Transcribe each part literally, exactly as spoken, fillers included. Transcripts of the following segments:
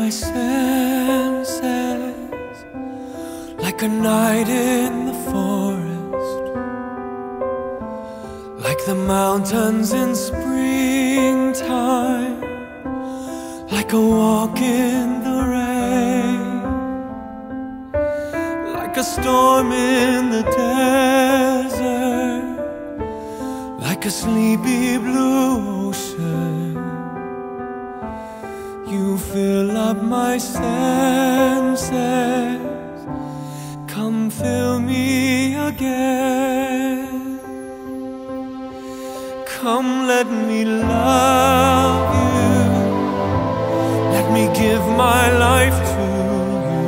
my senses, like a night in the forest, like the mountains in springtime, like a walk in the rain, like a storm in the desert, like a sleepy blue ocean. You fill up my senses, come fill me again. Come, let me love you, let me give my life to you,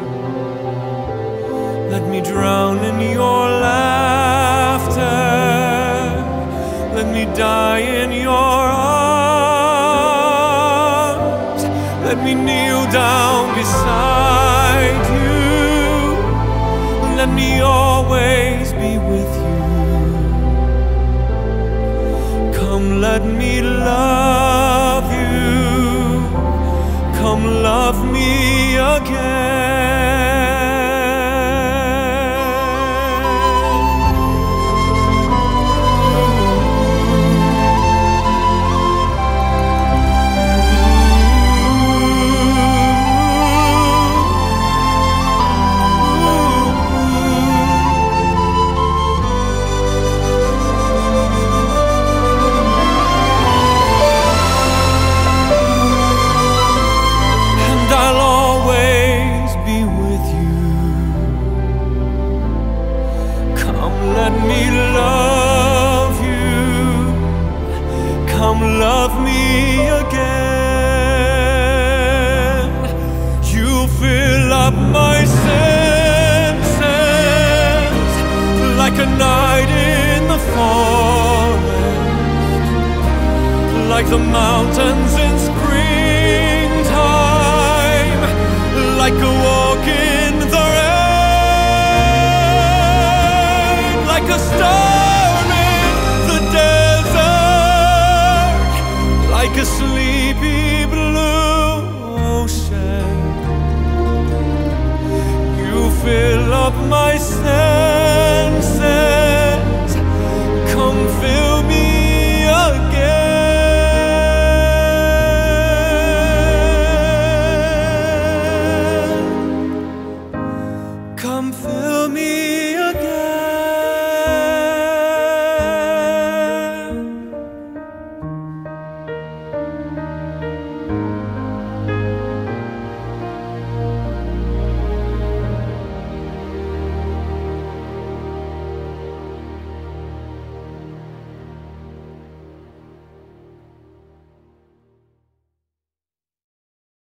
let me drown in your laughter, let me die in your arms, let me kneel down beside you, let me always be with you. Come, let me love you, come love me again. Let me love you, come love me again. You fill up my senses, like a night in the forest, like the mountains in springtime, like a walk in the like a storm in the desert, like a sleepy blue ocean. You fill up my senses,